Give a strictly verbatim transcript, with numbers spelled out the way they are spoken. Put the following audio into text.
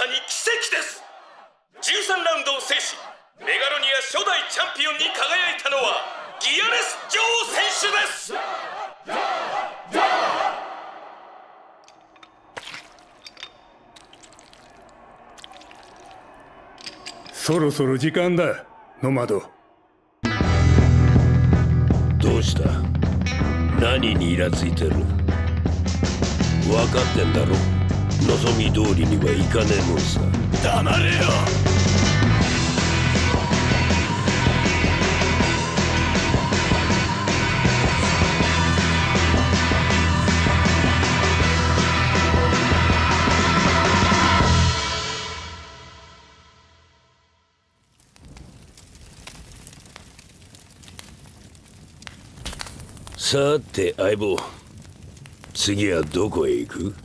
さに奇跡です。じゅうさんラウンドを制しメガロニア初代チャンピオンに輝いたのはギアレス女王選手です。 そろそろ時間だ、ノマド。 どうした？何にイラついてる？分かってんだろ。望み通りにはいかねえもんさ。 黙れよ。 さて相棒、次はどこへ行く？